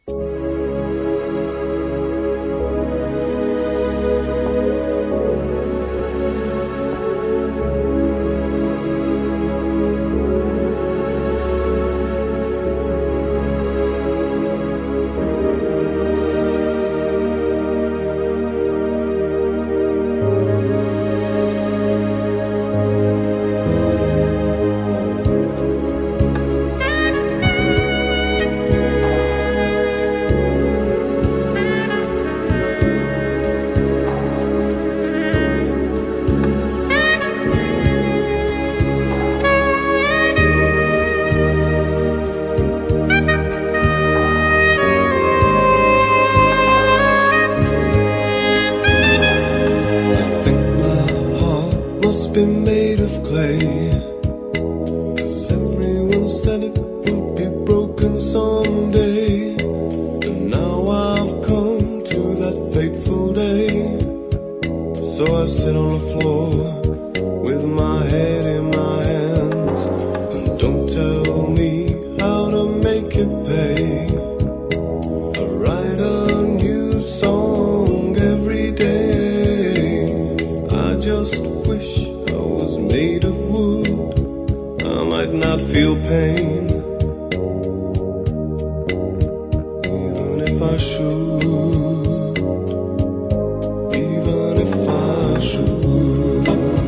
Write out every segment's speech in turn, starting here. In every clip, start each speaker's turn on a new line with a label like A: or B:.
A: Must be made of clay, 'cause everyone said it would be broken someday. And now I've come to that fateful day. So I sit on the floor with my head in my hands, and don't tell me how to make it pay. I write a new song every day. I just wish I was made of wood. I might not feel pain, even if I should. Even if I should.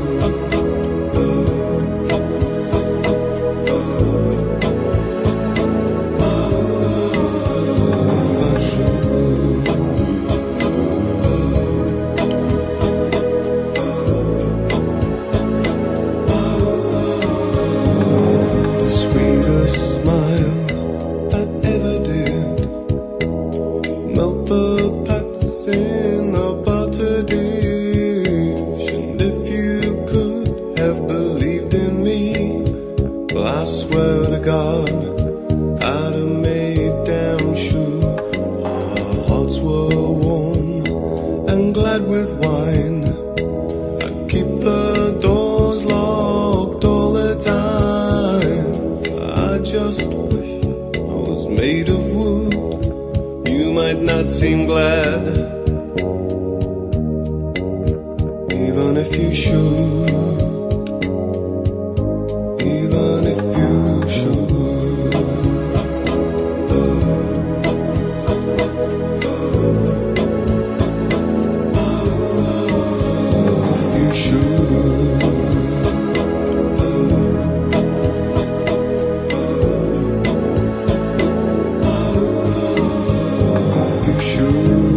A: Sweetest smile I ever did, melt the pats in a butter dish. And if you could have believed in me, well, I swear to God I'd have made damn sure our hearts were warm and glad with wine. I'd keep the doors locked all the time. I just wish I was made of wood. You might not seem glad, even if you should. Even if you should. If you should. You should.